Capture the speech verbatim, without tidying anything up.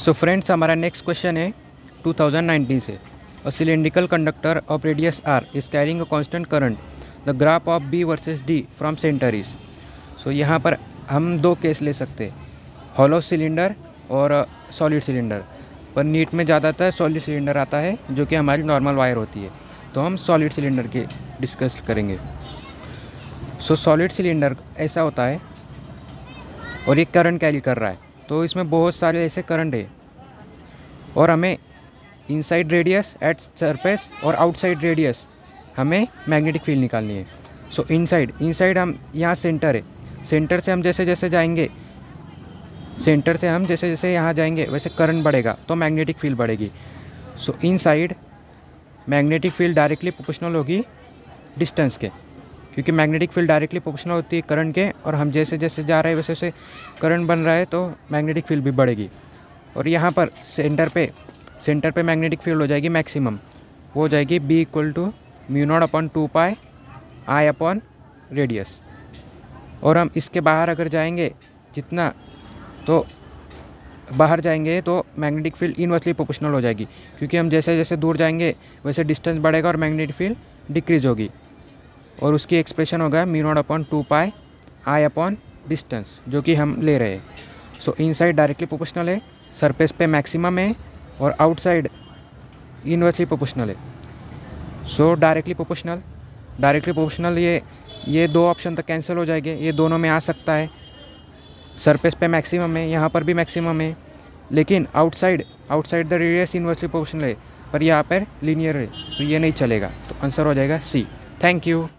सो friends, हमारा next question है two thousand nineteen से। A cylindrical conductor of radius R is carrying a constant current, the graph of B versus D from centre is. So यहाँ पर हम दो case ले सकते हैं, हॉलो सिलेंडर और सॉलिड सिलेंडर। पर नीट में ज़्यादातर सॉलिड सिलेंडर आता है जो कि हमारी नॉर्मल वायर होती है, तो हम सॉलिड सिलेंडर के डिस्कस करेंगे। सो सॉलिड सिलेंडर ऐसा होता है और ये करंट कैरी कर रहा है, तो इसमें बहुत सारे ऐसे करंट है और हमें इनसाइड रेडियस एट सरफेस और आउटसाइड रेडियस हमें मैग्नेटिक फील्ड निकालनी है। सो इनसाइड इनसाइड हम यहाँ सेंटर है, सेंटर से हम जैसे जैसे जाएंगे सेंटर से हम जैसे जैसे यहाँ जाएंगे वैसे करंट बढ़ेगा तो मैग्नेटिक फील्ड बढ़ेगी। So inside magnetic field directly proportional होगी डिस्टेंस के, क्योंकि मैग्नेटिक फील्ड डायरेक्टली प्रोपोर्शनल होती है करंट के, और हम जैसे जैसे जा रहे हैं वैसे वैसे करंट बन रहा है तो मैग्नेटिक फील्ड भी बढ़ेगी। और यहाँ पर सेंटर पे सेंटर पे मैग्नेटिक फील्ड हो जाएगी मैक्सिमम, वो हो जाएगी B equal to mu naught upon two pi I upon radius. और हम इसके बाहर अगर जाएंगे जितना, तो बाहर जाएंगे तो मैग्नेटिक फील्ड इनवर्सली प्रोपोर्शनल हो जाएगी, क्योंकि हम जैसे जैसे दूर जाएंगे वैसे डिस्टेंस बढ़ेगा और मैग्नेटिक फील्ड डिक्रीज होगी। और उसकी एक्सप्रेशन होगा mu naught upon two pi I upon distance, जो कि हम ले रहे हैं। सो इनसाइड डायरेक्टली प्रोपोर्शनल है, सरफेस पे मैक्सिमम है, और आउटसाइड इनवर्सली प्रोपोर्शनल है। So directly proportional directly proportional ये ये दो ऑप्शन तक कैंसिल हो जाएंगे, ये दोनों में आ सकता है। सरफेस पे मैक्सिमम है, यहाँ पर भी मैक्सिमम है, लेकिन outside outside the radius inversely proportional है, पर यहाँ पर लीनियर है, तो ये नहीं चलेगा। तो आंसर हो जाएगा सी। Thank you.